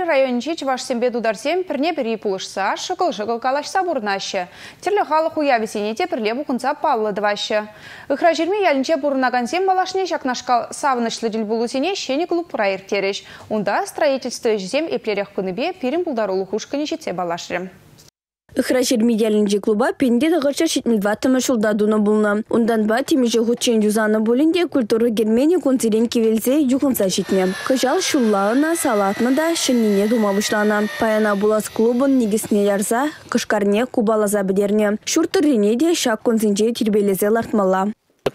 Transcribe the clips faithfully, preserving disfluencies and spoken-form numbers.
Терлі районынче Чувашсембе дударсем пірне бірі пулышса, шықыл-шықыл калашса бұрнашы. Терлі халық уявесенете пірле бұқынса паллыдывашы. Үхра жерме ялінче бұрынағансем балашне жақнашқал савынышлы діл бұлысене шені клуб проектереш. Онда строительство жезем еплерек күнібе пирім бұлдарулы хушқыны жетсе балашырым. Үхра жерме ялінче клуба пенде дағырча шетмілдваттымы шылдадуны бұлны. Ондан ба темеже ғутчен юзаны болінде культуры Гермения концерен кевелзе юғынса жетіне. Кыжал шуллағына салатны да шыннене думабышлана. Паяна булас клубын негісіне ярза, кышкарне кубалаза бідерне. Шуртыррене де шак конценже тербелезе лартмала.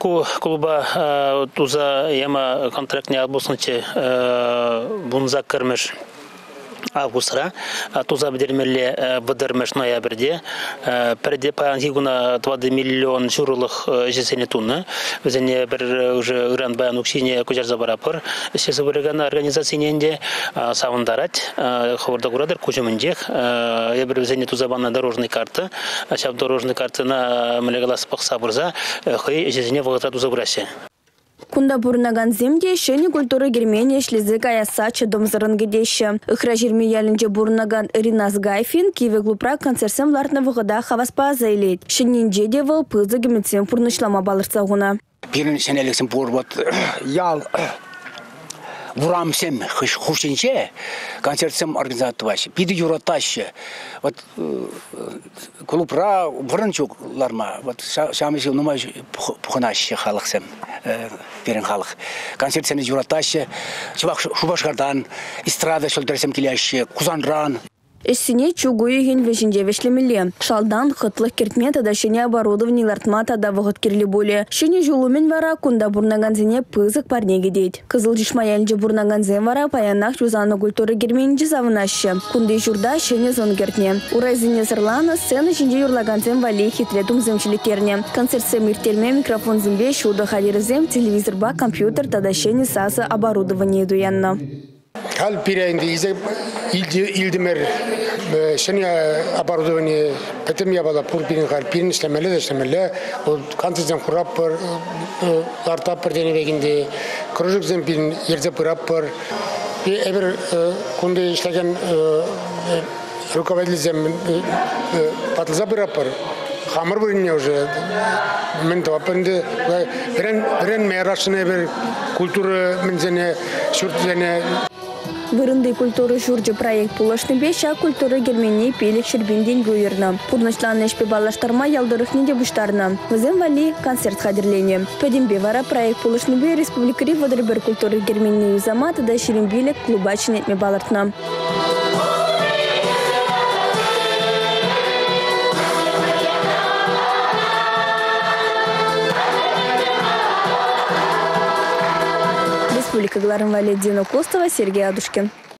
Клуба туза яма контрактне албосынче бунза кірміш. Августра, туза бедермелле бедермеш ноябрьде, переде паян хигуна двадцать миллион журулых жесене тунны, везене бер уже гранд баян уксине кучарза барапыр, сесі бұрыгана организацияненде савындарать, хаварда курадыр кучумынжех, ебір везене туза бана дорожный карты, шап дорожный карты на мелегалас пақса бұрза, хай жесене вағыта туза бұрасе. Кунда бурнаган земде шені культуры Германия шлезы каяса чедом зарангедеші. Үхра жерме ялінже бурнаган Ринас Гайфин киве глупра концерсем лартна вғыда хаваспа заилет. Шенненже де выл пызы геметсем пурнышлама балырцағуна. Бірін сенелексім бурбат ял vuramsem хушинче концертсем организатываşı биди юратаşı вот клубра бұрынчукларма вот шамыжы нумай пуханаşı халықсем берен халық концертсем юратаşı шубашкардан эстрада шөлдерсем келяşı кузанран. Эссене чугую ген вешінже вешлемеле. Шалдан хытлық кертме тада шене оборудование лартма тада вғыт керлі боле. Шене жулумен вара кунда бурнаганзене пызык парнеге дейд. Кызыл жишма ялінже бурнаганзен вара паянақ жузаны культуры герменінже завынашы. Кунды журда шене зон кертне. Урайзене зырлана сцена жинже юрлаганзен валей хитре тумземчілікерне. Концертсем иртерме микрофон зембе шуда халирзем телевизорба компьютер тада шене сасы оборудование дуянна. Кал пиренди изе илдимер шени оборудование петемия бала пур пирин кар пирин иштемеле де иштемеле ол концертен кураппыр лартаппыр денебегинде кружокзен пирин ерзе пыраппыр эбир кунде иштеген руководитель патлза пыраппыр хамыр биринне уже мен таппынды бірен бірен мерашыны бир культура мензене шуртзене. Вырынды культуры журджы проект пулашны беша культуры Гермении пелек шербинден гуйырна. Пурнышланы эшпе балаштарма ялдырыхне де буштарна. Вызем вали концерт хадерлене. Педембе вара проект пулашны бе республикари водырбер культуры Гермении юзаматы да шерембелек клубачын этме балартна. Республика Гларен Валедина Костова, Сергей Адушкин.